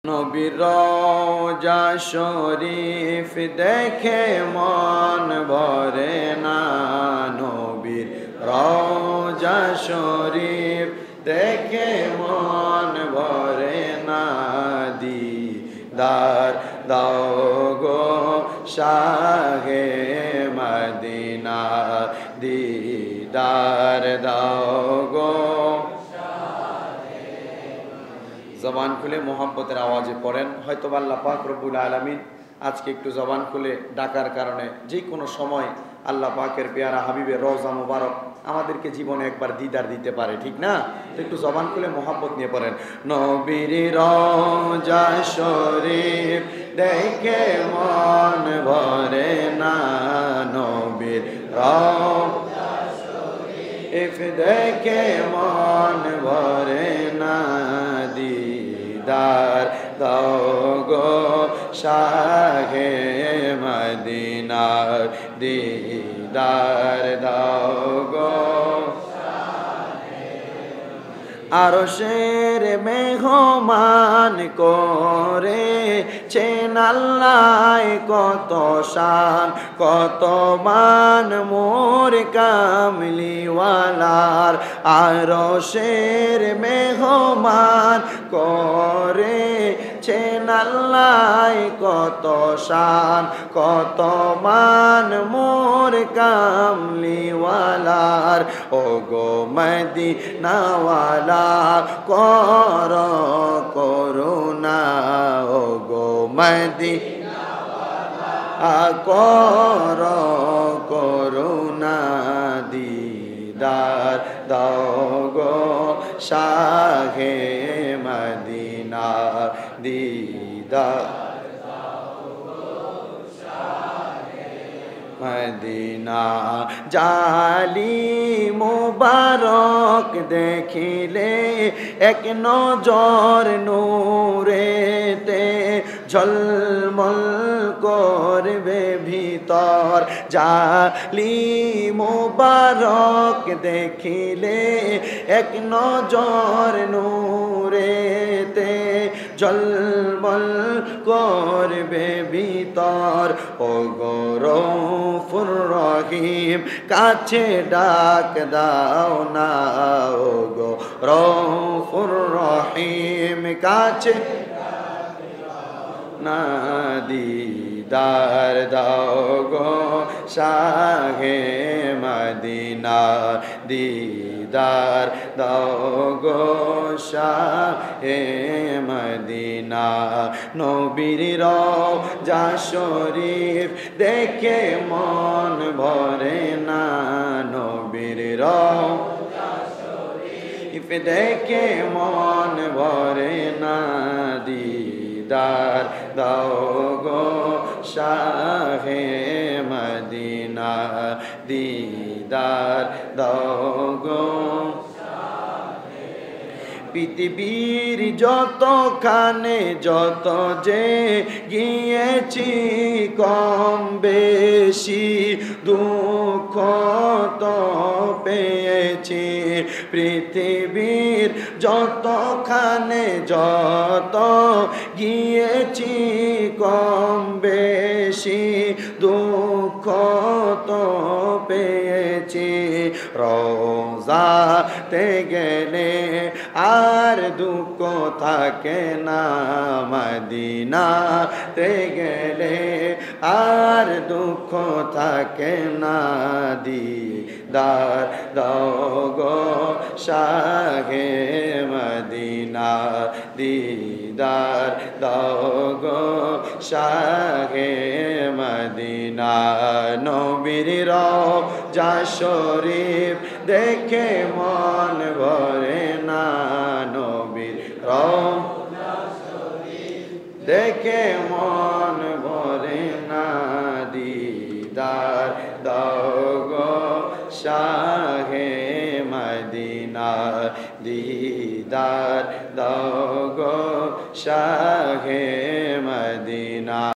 নবীর রওজা শরীফ দেখে মন ভরে না, নবীর রওজা শরীফ দেখে মন ভরে না, দিদার দাও গো শাহে মদিনা, দিদার দাও গো। জবান খুলে মোহাব্বতের আওয়াজে পড়েন। হয়তো আল্লাহ পাক রব্বুল আলামিন আজকে একটু জবান খুলে ডাকার কারণে যে কোনো সময় আল্লাহ পাকের পেয়ারা হাবিবের রওজা মুবারক আমাদেরকে জীবনে একবার দিদার দিতে পারে, ঠিক না? তো একটু জবান খুলে মোহাব্বত নিয়ে পড়েন। নবীর রওজা শরীফ দেখে মন ভরে না, নবীর রওজা শরীফ দেখে মন ভরে না, দিদার দাও গো শাহে মদিনা, দিদার দাও গো। আরশের মেহমান করে চেন আল্লাহ কত শান কত মান মোর কামলিওয়ালার, আরশের মেহমান করে চেন আল্লাহ কত শান কত মান মোর কামলিওয়ালার, ও গো মদিনাওয়ালা কর করুণা, ও গো মদিনাওয়ালা কর করুণা, দিদার দাও গো শাহে মদিনা, দিদার মদিনা। জালি মুবারক দেখিলে এক নজর নূরেতে ঝলমল করবে ভিতর, জালি মুবারক দেখিলে এক নজর নূরেতে ঝলমল করবে ভিতর, ও গো রউফুর রহিম কাছে ডাক দাও না, ও গো রউফুর রহিম কাছে না, দিদার দাও গো শাহে মদিনা, দিদার দাও গো শাহে মদিনা। নবীর রওজা শরীফ দেখে মন ভরে না, নবীর রওজা শরীফ দেখে মন ভরে না, দিদার দাও গো শাহে মদিনা, দিদার দাও গো। পৃথিবীর যতখানে যত যে গিয়েছি কম বেশি দুঃখ তো পেয়েছি, পৃথিবীর যতখানে যত গিয়েছি কম বেশি দুঃখ তো পেয়েছি, রওজাতে গেলে আর দুঃখ থাকে না, মদিনাতে গেলে আর দুঃখ থাকে না, দিদার দাও গো শাহে মদিনা, দিদার দাও গো শাহে মদিনা। নবীর রওজা শরীফ দেখে মন ভরে না, নবীর রওজা শরীফ দেখে মন ভরে না, দিদার দাও গো শাহে মদিনা, দিদার দাও গো শাহে মদিনা।